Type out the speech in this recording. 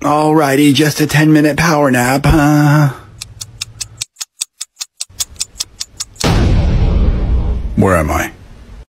Alrighty, just a 10-minute power nap. Where am I?